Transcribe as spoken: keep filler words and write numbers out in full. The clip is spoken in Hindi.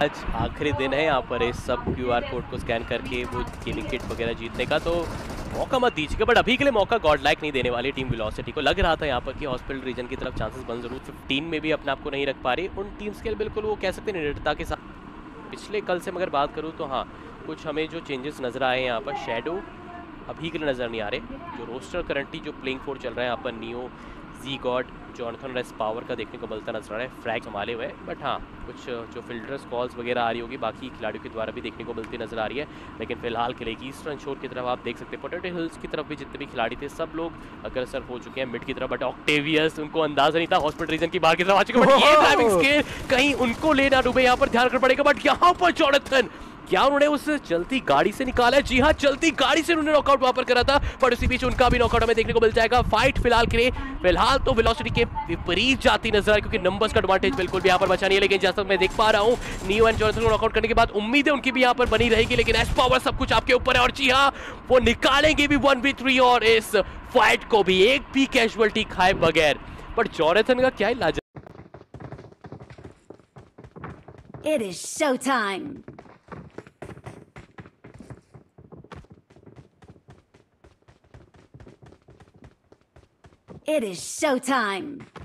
आज आखिरी दिन है यहाँ पर इस सब क्यूआर कोड को स्कैन करके वो गेमिंग किट वगैरह जीतने का, तो मौका मत दीजिएगा। बट अभी के लिए मौका गॉड लाइक नहीं देने वाली टीम वेलोसिटी को। लग रहा था यहाँ पर कि हॉस्पिटल रीजन की तरफ चांसेस बन जरूर फिफ्टीन में भी अपने आप को नहीं रख पा रही उन टीम्स के, बिल्कुल वो कह सकते हैं निर्दयता के साथ। पिछले कल से मगर बात करूँ तो हाँ, कुछ हमें जो चेंजेस नजर आए यहाँ पर, शैडो अभी के लिए नज़र नहीं आ रहे। जो रोस्टर करंटली जो प्लेइंग फोर चल रहा है यहाँ पर, Neo, G god, Jonathan race power का देखने को मिलता नजर आ रहा है, फ्रैग संभाले हुए। बट हाँ, कुछ जो फिल्टर्स कॉल्स वगैरह आ रही होगी बाकी खिलाड़ियों के द्वारा भी देखने को मिलती नजर आ रही है। लेकिन फिलहाल के लिए ईस्टर्न शोर की तरफ आप देख सकते हैं, पोटैटो हिल्स की तरफ भी जितने भी खिलाड़ी थे सब लोग अग्रसर हो चुके हैं मिड की तरफ। बट ऑक्टेवियस, उनको अंदाजा नहीं था हॉस्पिटल रीजन की बाहर की तरफ आ चुके हैं। बट ये टाइमिंग स्केल कहीं उनको लेना डूबे, यहाँ पर ध्यान रखना पड़ेगा। बट यहाँ पर जॉनथन, क्या उन्होंने उस चलती गाड़ी से निकाला है? जी हाँ, चलती गाड़ी से उन्होंने नॉकआउट वहां पर करा था। पर उसी बीच उनका भी नॉकआउट हमें देखने को मिल जाएगा। फाइट फिलहाल के लिए फिलहाल तो वेलोसिटी के विपरीत जाती नजर है, क्योंकि नंबर्स का एडवांटेज बिल्कुल भी यहाँ पर बचा नहीं है। लेकिन जैसा मैं देख पा रहा हूँ, नियो एंड जॉनथन को नॉकआउट करने के बाद उम्मीद है उनकी भी यहाँ पर बनी रहेगी। लेकिन एस पावर सब कुछ आपके ऊपर है, और जी हाँ, वो निकालेंगे भी वन वी थ्री और इस फाइट को भी एक भी कैजुअलिटी खाए बगैर। पर जॉनथन का क्या इलाज? It is showtime. It is showtime.